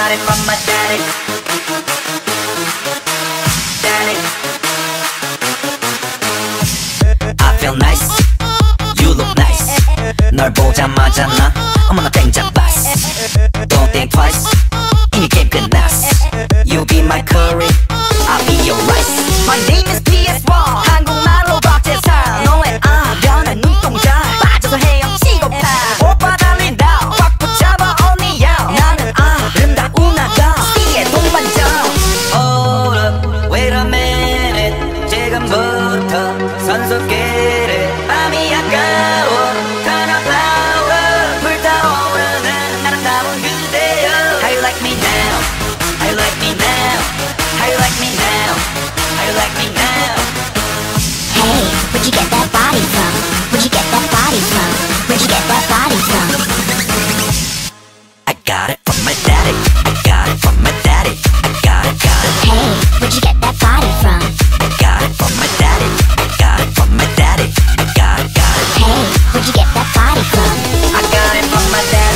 got it from my daddy. Daddy. I feel nice, you look nice. 널 보자마자 나 어머나 땡잡 봤어. Don't think twice, 이미 게임 끝났어. You be my curry, I'll be your rice. My name is PS1, 한국말로 박재상. 너의 변한 눈동자 빠져서 헤엄치고 파. 오빠 달린다, 꽉 붙잡아 언니 야. 나는 아름다운 아가, 씨의 동반자. Hold up, wait a minute. 지금부터 선수끼리 밤이 아까워. Turn up louder, 불타오르는 아름다운 그대여. How you like me now? How you like me now? How you like me now? How you like me now? Hey, where'd you get that body from? Where'd you get that body from? Where'd you get that body from? I got it from my daddy. I got it from my daddy. I got it, got it. Hey, where'd you get that body from? I got it from my daddy. I got it from my daddy. I got it, got it. Hey, where'd you get that body from? I got it from my daddy.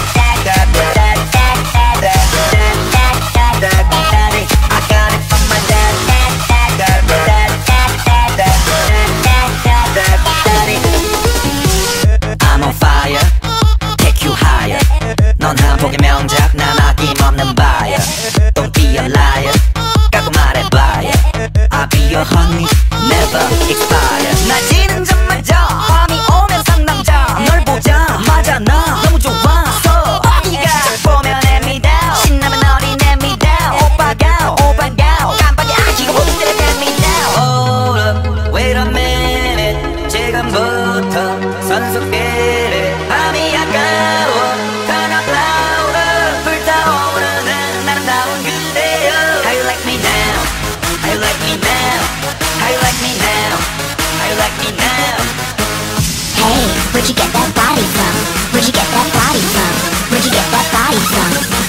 I'm on fire, take you higher. 넌 한 폭의 명작, 난 아낌없는 buyer. Don't be a liar, 까고 말해봐요. I'll be your honey, never expire. 낮이는 잠마저 밤이 오면 상남자. 널 보자마자 나 너무 좋아서 어디가 보면 hand me down. 신나면 어린 hand me down. 오빠가 깜빡이 아기고 혼자 hand me down. Hold up, wait a minute. 지금부터 선수끼리 밤이 아까워. Turn up louder, 불타오르는 아름다운 그대여. How you like me now? How you like me now? How you like me now? How you like me now? Hey, where'd you get that body from? Where'd you get that body from? Where'd you get that body from?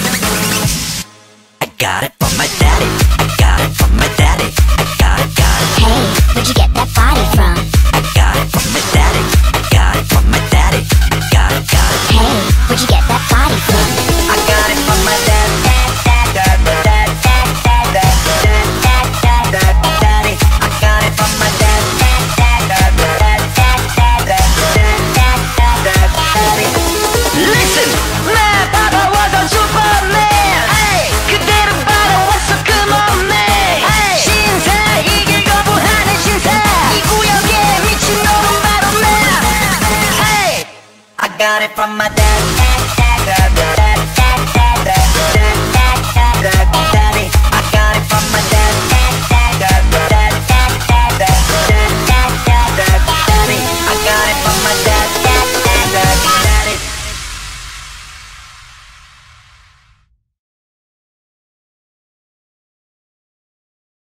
I got it from my daddy. I got it from my daddy. I got it, got it. Hey, where'd you get that body from? I got it from my daddy. I got it from my daddy. I got it, got it. Hey, where'd you get that body from? I got it from my daddy. I got it from my daddy. Listen, 나 받아와던 슈퍼맨. 그대로 받아왔어, come on man. 신사 이길 거부하는 신사. 이 구역에 미친놈은 바로 나. I got it from my daddy.